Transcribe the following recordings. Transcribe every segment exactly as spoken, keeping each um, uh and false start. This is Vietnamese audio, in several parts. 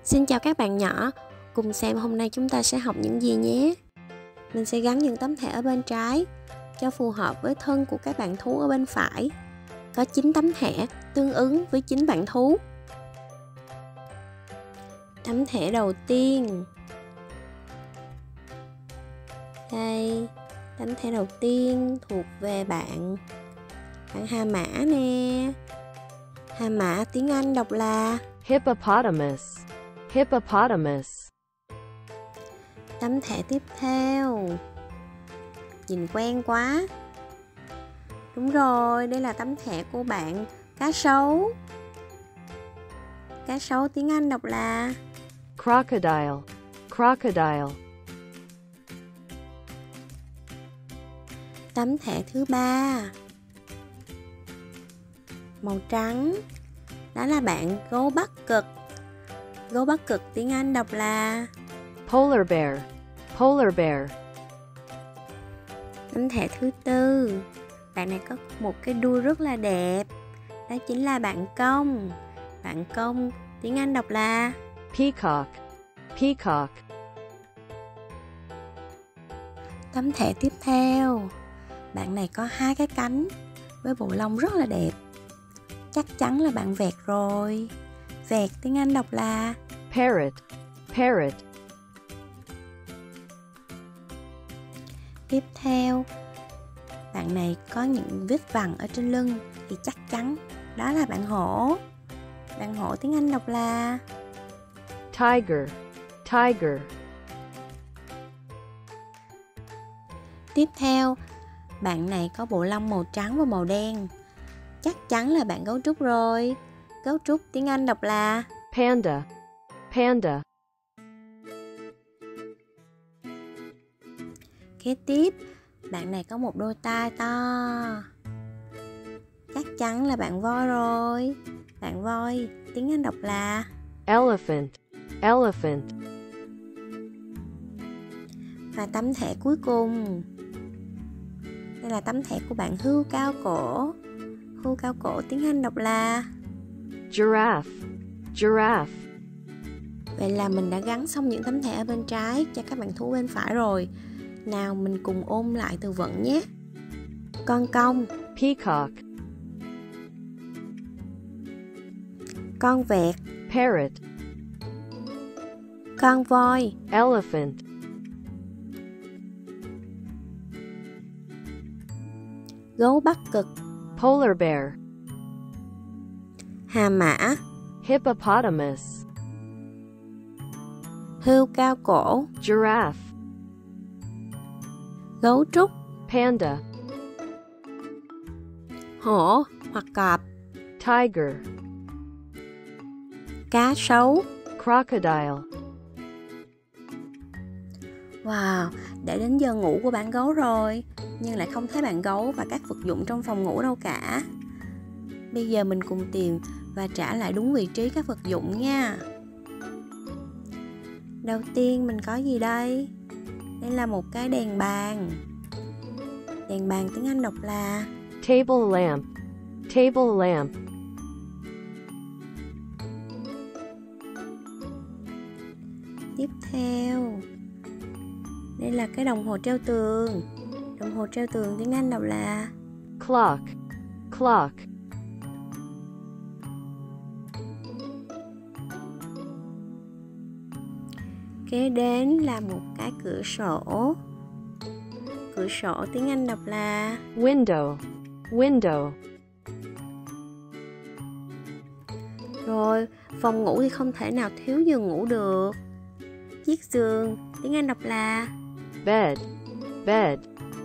Xin chào các bạn nhỏ, cùng xem hôm nay chúng ta sẽ học những gì nhé. Mình sẽ gắn những tấm thẻ ở bên trái cho phù hợp với thân của các bạn thú ở bên phải. Có chín tấm thẻ tương ứng với chín bạn thú. Tấm thẻ đầu tiên. Đây, tấm thẻ đầu tiên thuộc về bạn bạn Hà Mã nè. Hà Mã tiếng Anh đọc là Hippopotamus. Hippopotamus. Tấm thẻ tiếp theo. Nhìn quen quá. Đúng rồi, đây là tấm thẻ của bạn cá sấu. Cá sấu tiếng Anh đọc là Crocodile. Crocodile. Tấm thẻ thứ ba. Màu trắng. Đó là bạn gấu Bắc Cực. Gấu Bắc Cực tiếng Anh đọc là Polar bear. Polar bear. Tấm thẻ thứ tư. Bạn này có một cái đuôi rất là đẹp. Đó chính là bạn công. Bạn công tiếng Anh đọc là Peacock. Peacock. Tấm thẻ tiếp theo. Bạn này có hai cái cánh với bộ lông rất là đẹp. Chắc chắn là bạn vẹt rồi. Vẹt tiếng Anh đọc là Parrot. Parrot. Tiếp theo, bạn này có những vết vằn ở trên lưng thì chắc chắn đó là bạn hổ. Bạn hổ tiếng Anh đọc là Tiger. Tiger. Tiếp theo, bạn này có bộ lông màu trắng và màu đen. Chắc chắn là bạn gấu trúc rồi. Gấu trúc tiếng Anh đọc là Panda. Panda. Kế tiếp, bạn này có một đôi tai to. Chắc chắn là bạn voi rồi. Bạn voi tiếng Anh đọc là Elephant. Elephant. Và tấm thẻ cuối cùng. Đây là tấm thẻ của bạn hươu cao cổ. Hươu cao cổ tiếng Anh đọc là Giraffe. Giraffe. Vậy là mình đã gắn xong những tấm thẻ ở bên trái cho các bạn thú bên phải rồi. Nào mình cùng ôn lại từ vựng nhé. Con công. Peacock. Con vẹt. Parrot. Con voi. Elephant. Gấu Bắc Cực. Polar bear. Hà Mã. Hippopotamus. Hươu cao cổ. Giraffe. Gấu trúc. Panda. Hổ hoặc cọp. Tiger. Cá sấu. Crocodile. Wow, đã đến giờ ngủ của bạn gấu rồi. Nhưng lại không thấy bạn gấu và các vật dụng trong phòng ngủ đâu cả. Bây giờ mình cùng tìm và trả lại đúng vị trí các vật dụng nha. Đầu tiên mình có gì đây? Đây là một cái đèn bàn. Đèn bàn tiếng Anh đọc là Table lamp. Table lamp. Tiếp theo, đây là cái đồng hồ treo tường. Đồng hồ treo tường tiếng Anh đọc là Clock. Clock. Kế đến là một cái cửa sổ. Cửa sổ tiếng Anh đọc là Window. Window. Rồi, phòng ngủ thì không thể nào thiếu giường ngủ được. Chiếc giường tiếng Anh đọc là Bed. Bed.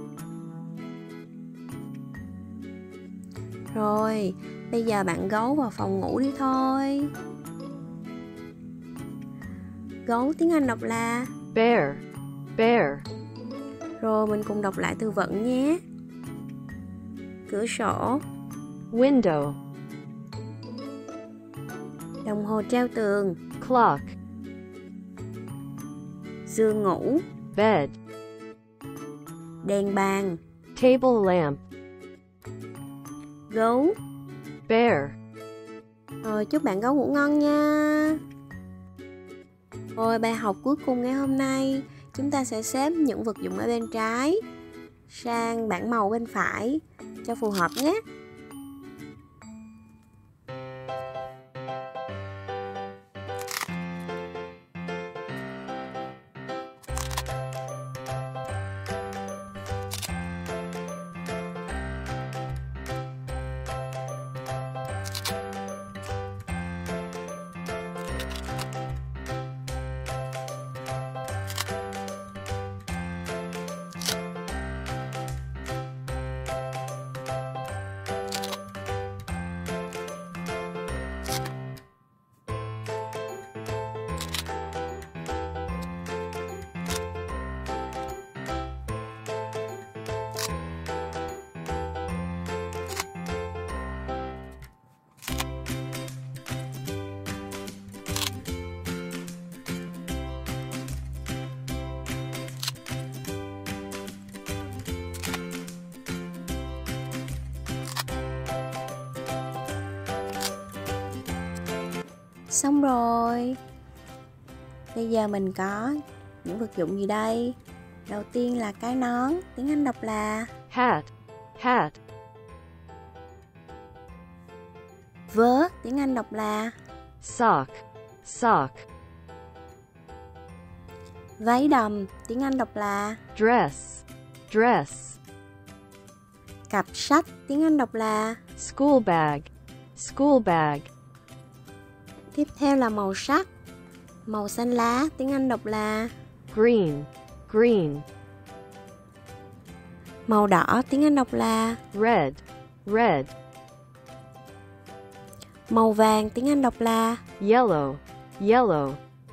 Rồi, bây giờ bạn gấu vào phòng ngủ đi thôi. Gấu tiếng Anh đọc là Bear. Bear. Rồi mình cùng đọc lại từ vựng nhé. Cửa sổ. Window. Đồng hồ treo tường. Clock. Giường ngủ. Bed. Đèn bàn. Table lamp. Gấu. Bear. Rồi chúc bạn gấu ngủ ngon nha. Rồi bài học cuối cùng ngày hôm nay, chúng ta sẽ xếp những vật dụng ở bên trái sang bảng màu bên phải cho phù hợp nhé. Xong rồi. Bây giờ mình có những vật dụng gì đây? Đầu tiên là cái nón, tiếng Anh đọc là hat, hat, vớ, tiếng Anh đọc là sock, sock, váy đầm, tiếng Anh đọc là dress, dress, cặp sách, tiếng Anh đọc là school bag, school bag, tiếp theo là màu sắc. Màu xanh lá, tiếng Anh đọc là green, green, màu đỏ, tiếng Anh đọc là red, red, màu vàng, tiếng Anh đọc là yellow, yellow,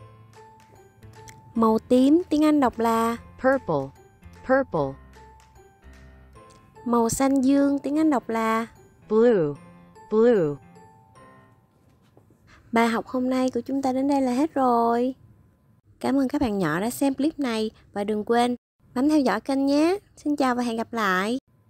màu tím, tiếng Anh đọc là purple, purple, màu xanh dương, tiếng Anh đọc là blue, blue. Bài học hôm nay của chúng ta đến đây là hết rồi. Cảm ơn các bạn nhỏ đã xem clip này và đừng quên bấm theo dõi kênh nhé. Xin chào và hẹn gặp lại.